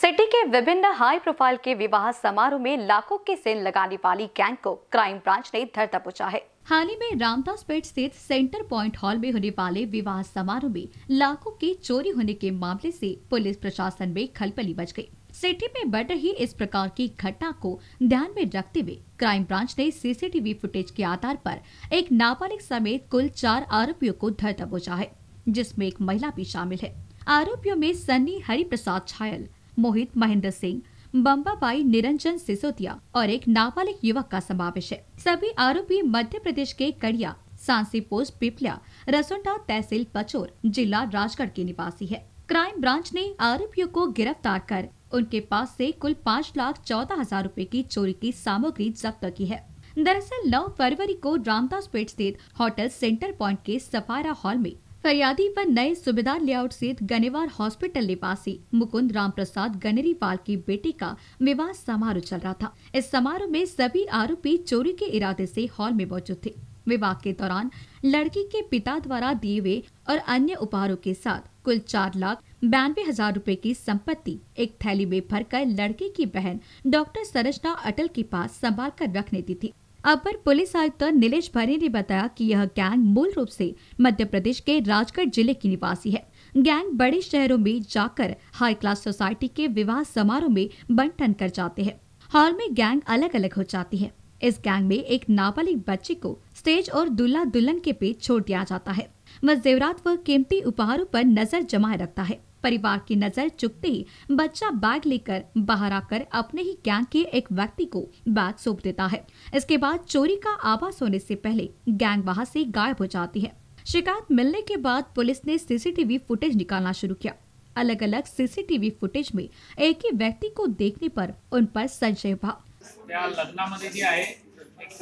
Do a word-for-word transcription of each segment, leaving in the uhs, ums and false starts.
City के विभिन्न हाई profile के विवाह समारोह में लाखों के सेल लगाने वाली गैंग को क्राइम ब्रांच ने धर दबोचा है। हाल ही में रामदासपेट स्थित सेंटर पॉइंट हॉल में होने वाले विवाह समारोह में लाखों की चोरी होने के मामले से पुलिस प्रशासन में खलबली मच गई। सिटी में बढ़ रही इस प्रकार की घटना को ध्यान में रखते हुए क्राइम ब्रांच ने सीसीटीवी फुटेज के आधार पर एक नाबालिग समेत कुल चार आरोपियों को धर दबोचा है, जिसमें एक महिला भी शामिल है। आरोपियों में सन्नी हरिप्रसाद छायल, मोहित महेंद्र सिंह, बम्बाबाई निरंजन सिसोदिया और एक नाबालिग युवक का समावेश है। सभी आरोपी मध्य प्रदेश के कड़िया, सांसी पोस्ट पिपलिया, रसोंडा तहसील पचोर, जिला राजगढ़ के निवासी है। क्राइम ब्रांच ने आरोपियों को गिरफ्तार कर उनके पास से कुल पाँच लाख चौदह हजार रूपए की चोरी की सामग्री जब्त की है। दरअसल नौ फरवरी को रामदासपेट स्थित होटल सेंटर पॉइंट के सफारा हॉल में फरियादी पर नए सुबेदार लेआउट स्थित गनेवार हॉस्पिटल निवासी मुकुंद राम प्रसाद गनेरीवाल की बेटी का विवाह समारोह चल रहा था। इस समारोह में सभी आरोपी चोरी के इरादे से हॉल में मौजूद थे। विवाह के दौरान लड़की के पिता द्वारा दिए हुए और अन्य उपहारों के साथ कुल चार लाख बानवे हजार रूपए की संपत्ति एक थैली में भरकर लड़की की बहन डॉक्टर सरजना अटल के पास संभाल कर रखने दी थी। अपर पुलिस आयुक्त नीलेश भरे ने बताया कि यह गैंग मूल रूप से मध्य प्रदेश के राजगढ़ जिले की निवासी है। गैंग बड़े शहरों में जाकर हाई क्लास सोसाइटी के विवाह समारोह में बंटन कर जाते हैं। हॉल में गैंग अलग अलग हो जाती है। इस गैंग में एक नाबालिग बच्ची को स्टेज और दूल्हा दुल्हन के पेट छोड़ दिया जाता है। वह जेवरात व कीमती उपहारों पर नजर जमाए रखता है। परिवार की नजर चुकते ही बच्चा बैग लेकर बाहर आकर अपने ही गैंग के एक व्यक्ति को बैग सौंप देता है। इसके बाद चोरी का आभास होने से पहले गैंग वहां से गायब हो जाती है। शिकायत मिलने के बाद पुलिस ने सीसीटीवी फुटेज निकालना शुरू किया। अलग अलग सीसीटीवी फुटेज में एक ही व्यक्ति को देखने पर उन पर संशय हुआ। त्या लग्नामध्ये जी आहे एक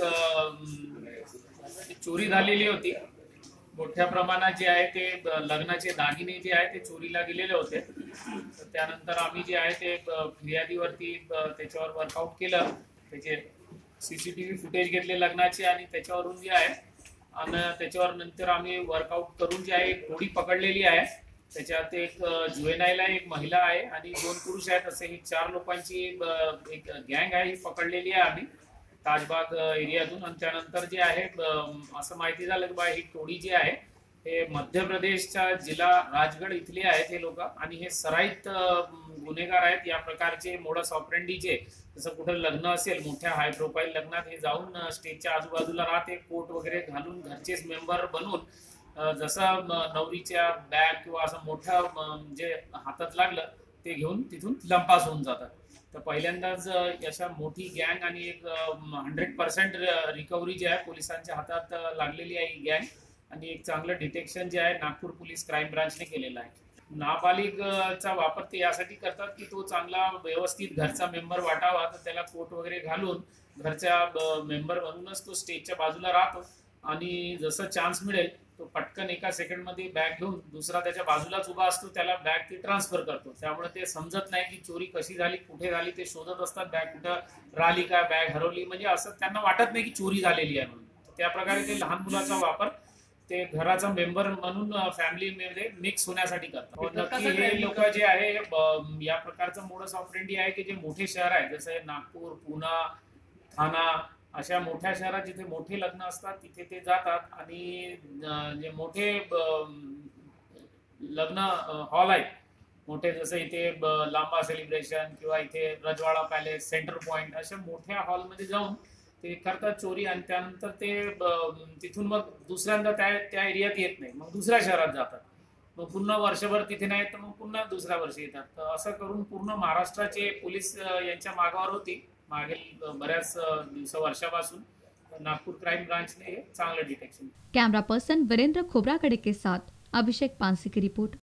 चोरी झालेली होती। मोठ्या प्रमाणात जे आहे ते लग्नाचे दागिने जे आहे ते चोरीला गेलेले होते। त्यानंतर आम्ही जे आहे ते फिर्यादीवरती त्याच्यावर वर्कआउट केलं, त्याचे सीसीटीव्ही फुटेज घेतले लग्नाचे आणि त्याच्यावरून जे आहे आणि त्याच्यावर नंतर आम्ही वर्कआउट करून जे आहे टोळी पकडलेली आहे। त्याच्यात एक जुवेनाईल आहे, एक महिला आहे आणि दोन पुरुष आहेत। असे ही चार लोकांची एक गँग आहे, ही पकडलेली आहे आम्ही ताजबाग एरियातून। आणि त्यानंतर जे आहे असं माहिती झालं की बा ही टोळी जी आहे हे मध्य प्रदेशच्या जिल्हा राजगड इथली आहेत हे लोक आणि हे सराईत गुन्हेगार आहेत। या प्रकारचे मोडस ऑपरेंडीचे जसं कुठे लग्न असेल, मोठ्या हाय प्रोफाईल लग्नात हे जाऊन स्टेजच्या आजूबाजूला राहते, कोट वगैरे घालून घरचेच मेंबर बनवून जसं नवरीच्या बॅग किंवा असं मोठं जे हातात लागलं ते घेऊन तिथून लंपास होऊन जातात। तर पहिल्यांदाच अशा मोठी गँग आणि एक हंड्रेड पर्सेंट रिकव्हरी जी आहे पोलिसांच्या हातात लागलेली आहे ही गँग आणि एक चांगलं डिटेक्शन जे आहे नागपूर पोलीस क्राईम ब्रांचने केलेलं आहे। नाबालिगचा वापर ते यासाठी करतात की तो चांगला व्यवस्थित घरचा मेंबर वाटावा, तर त्याला कोट वगैरे घालून घरच्या मेंबर बनूनच तो स्टेजच्या बाजूला राहतो आणि जसं चान्स मिळेल तो पटकन एका सेकंड मध्ये बॅग घेऊन दुसरा त्याच्या बाजूलाच उभा असतो, त्याला बॅग ती ट्रान्सफर करतो। त्यामुळे ते समजत नाही की चोरी कशी झाली, कुठे झाली, ते शोधत असतात बॅग कुठं राहिली का, बॅग हरवली, म्हणजे असं त्यांना वाटत नाही की चोरी झालेली आहे म्हणून। त्या प्रकारे ते लहान मुलाचा वापर ते घराचा मेंबर म्हणून फॅमिलीमध्ये मिक्स होण्यासाठी करतात। नक्की हे लोक जे आहे या प्रकारचं मोडस ऑपरेंडी आहे की जे मोठे शहर आहे जसं नागपूर, पुणे, ठाणा अशा मोठ्या शहरात जिथे मोठे लग्न असतात तिथे ते जातात आणि जे मोठे लग्न हॉल आहेत मोठे जसं इथे लांबा सेलिब्रेशन किंवा इथे रजवाडा पॅलेस, सेंटर पॉइंट अशा मोठ्या हॉलमध्ये जाऊन ते करतात चोरी आणि त्यानंतर ते तिथून मग दुसऱ्यांदा त्या त्या एरियात येत नाही, मग दुसऱ्या शहरात जातात, मग पुन्हा वर्षभर तिथे नाही तर मग पुन्हा दुसऱ्या वर्षी येतात। तर असं करून पूर्ण महाराष्ट्राचे पोलीस यांच्या मागावर होती मागील बऱ्याच दिवस वर्षापासून। नागपूर क्राइम ब्रांच ने चांगलं detection. Camera person Virendra Khobragade के साथ अभिषेक पांसे की रिपोर्ट।